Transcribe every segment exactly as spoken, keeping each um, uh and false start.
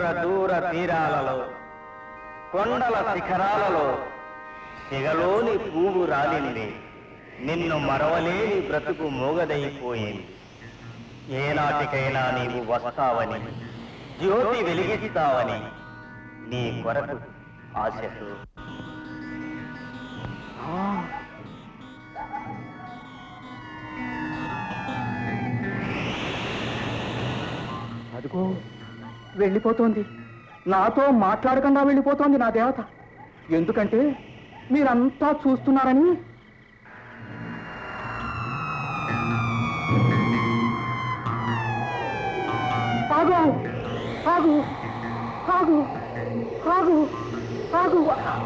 దూర దూర తీరాలలో కొండల శిఖరాలలో సిగలోని పువ్వు రాలింది. నిన్ను మరవలేని బ్రతుకు మోగదైపోయింది. ఏనాటికైనా నీవు వస్తావని, జ్యోతి వెలిగిస్తావని నీ కొరకు ఆశతో. అదిగో వెళ్ళిపోతోంది. నాతో మాట్లాడకుండా వెళ్ళిపోతోంది నా దేవత. ఎందుకంటే మీరంతా చూస్తున్నారని. ఆగు ఆగు ఆగు ఆగు ఆగు.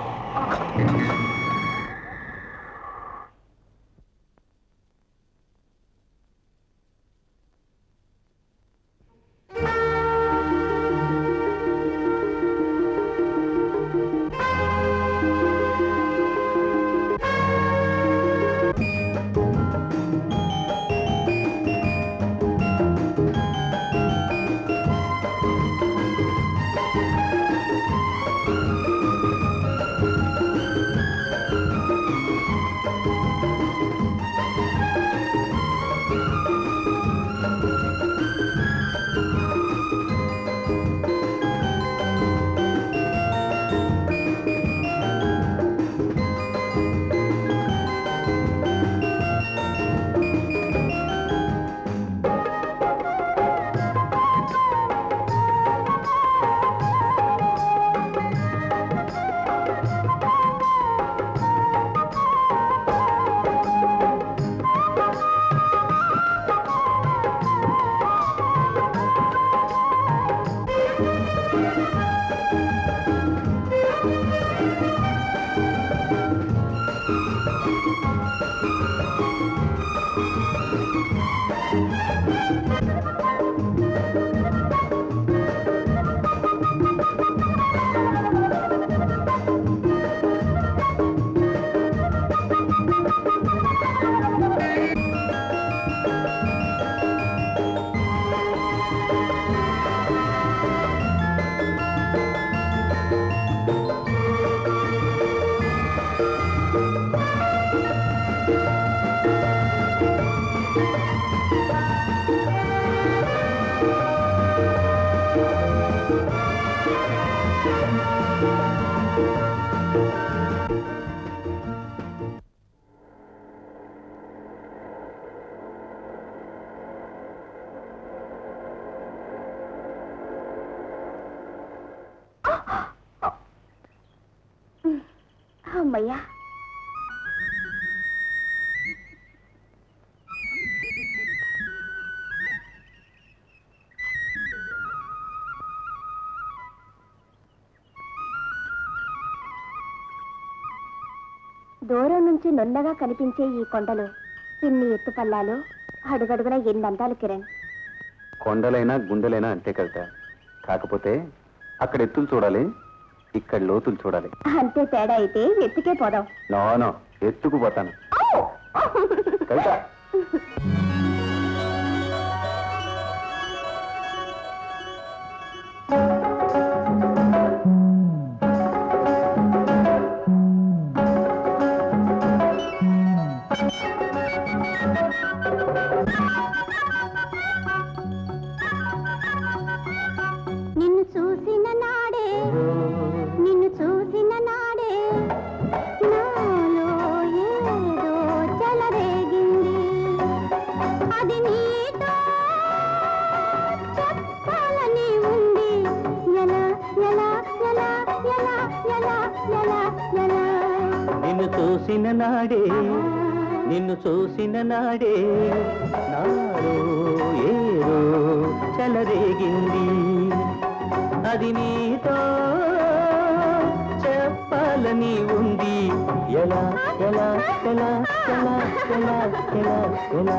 అమ్మయ్యా, దూరం నుంచి నున్నగా కనిపించే ఈ కొండలు ఇన్ని ఎత్తుపల్లాలు, అడుగడుగున ఎన్ని అందాలు కిరణ్. కొండలైనా గుండెలైనా అంతే కదా. కాకపోతే అక్కడ ఎత్తులు చూడాలి, ఇక్కడ లోతులు చూడాలి. అంతే తేడా అయితే ఎత్తుకే పోదాం. నో ఎత్తుకు పోతాను. కవిత, నిన్ను చూసిన నాడే నిన్ను చూసిన నాడే నాలో ఏదో చెలరేగింది. అది నీతో చెప్పాలని ఉంది. ఎలా ఎలా ఎలా ఎలా ఎలా ఎలా ఎలా నిన్ను చూసిన నాడే నిన్ను చూసిన నాడే నాలో ఏదో చెలరేగింది. అది నీతో చెప్పాలని ఉంది. ఎలా ఎలా ఎలా ఎలా ఎలా ఎలా ఎలా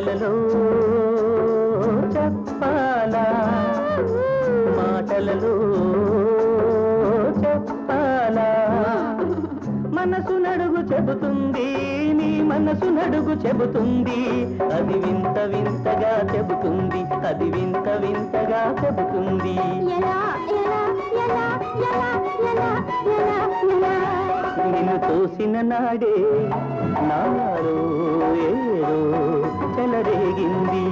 మాటలలో చెప్పాలా మాటలలో చెప్పాలా మనసు నడుగు చెబుతుంది నీ మనసు నడుగు చెబుతుంది అది వింత వింతగా చెబుతుంది అది వింత వింతగా చెబుతుంది ఎలా ఎలా ఎలా ఎలా ఎలా ఎలా ఎలా నిన్ను చూసిన నాడే నాలో ఏదో చెలరేగింది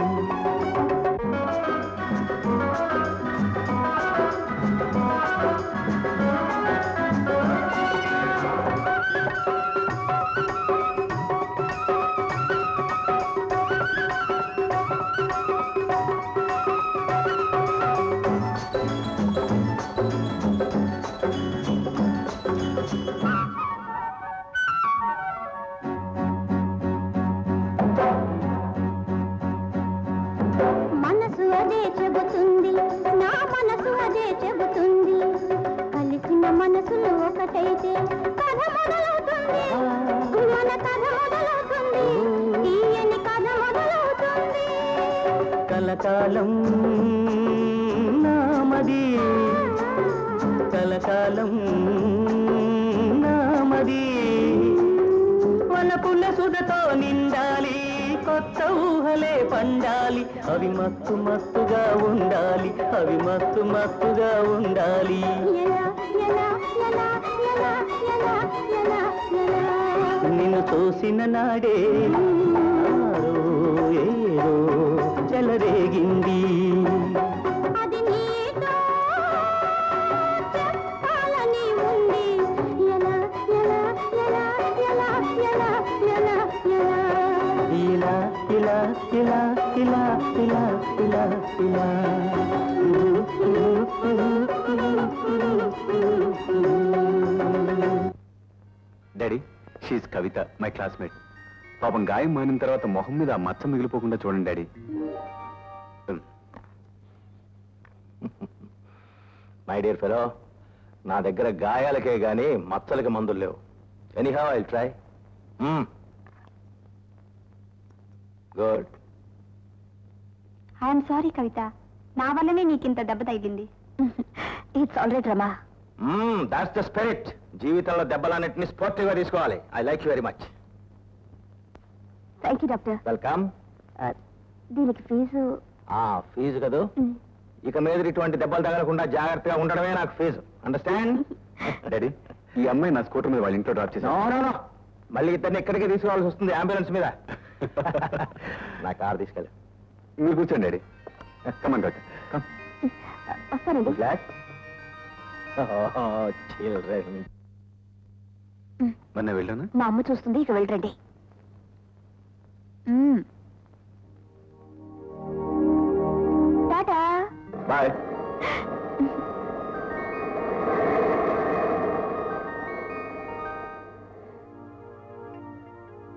మనసు అదే చెబుతుంది నా మనసు అదే చెబుతుంది కలిసిన మనసులు ఒకటైతే కథ మొదలవుతుంది మన కథ మొదలవుతుంది తీయని కథ మొదలవుతుంది కలకాలం నామది కలకాలం నామది వలపుల సుధతో నిండాలి కొత్త ఊహలే పండాలి అవి మత్తు మత్తుగా ఉండాలి అవి మత్తు మత్తుగా ఉండాలి ఎలా ఎలా ఎలా ఎలా ఎలా ఎలా ఎలా నిన్ను చూసిన నాడే నాలో ఏదో చెలరేగింది అది నీతో చెప్పాలని ఉంది ఎలా ఎలా ఎలా ఎలా ఎలా ఎలా ఎలా ఇలా ఇలా ఇలా ఇలా ఇలా ఇలా ఇలా daddy she's Kavitha my classmate పాపం గాయం మానిన తర్వాత మొహం మీద ఆ మచ్చ మిగిలిపోకుండా చూడండి డాడీ మై డియర్ ఫెలో నా దగ్గర గాయాలకే గాని మచ్చలకి మందులు లేవు anyhow I try good I'm sorry Kavitha నా వల్లనే నీకింత దెబ్బ తగిలింది it's already Rama that's the spirit జీవితంలో దెబ్బలన్నింటినీ స్పోర్టివ్ గా తీసుకోవాలి I like you very much thank you doctor welcome దీనికి ఫీజు ఆ ఫీజు కదూ ఇక మీద ఇటువంటి దెబ్బలు తగలకుండా జాగ్రత్తగా ఉండడమే నాకు ఫీజు అండర్స్టాండ్ డాడీ ఈ అమ్మాయి నా స్కూటర్ మీద వాళ్ళ ఇంట్లో డ్రాప్ చేశాను నో నో నో మళ్ళీ ఇద్దరిని ఎక్కడికి తీసుకురావాల్సి వస్తుంది అంబులెన్స్ మీద నా కారు తీసుకెళ్ళి మీరు కూర్చోండి డాడీ కమన్ డాక్టర్ కమ్ వస్తానండి ఫ్లాట్ చిల్డ్రన్ మొన్న వెళ్ళానా మా అమ్మ చూస్తుంది ఇక వెళ్ళరండి టాటా బాయ్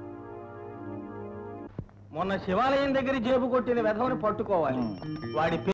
మొన్న శివాలయం దగ్గర జేబు కొట్టిన వెధవని పట్టుకోవాలి వాడి